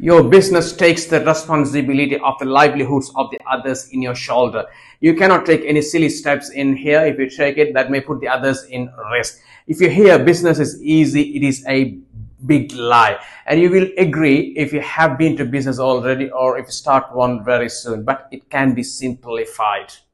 Your business takes the responsibility of the livelihoods of the others in your shoulder. You cannot take any silly steps in here. If you take it, that may put the others in risk. If you hear business is easy, it is a big lie. And you will agree if you have been to business already or if you start one very soon. But it can be simplified.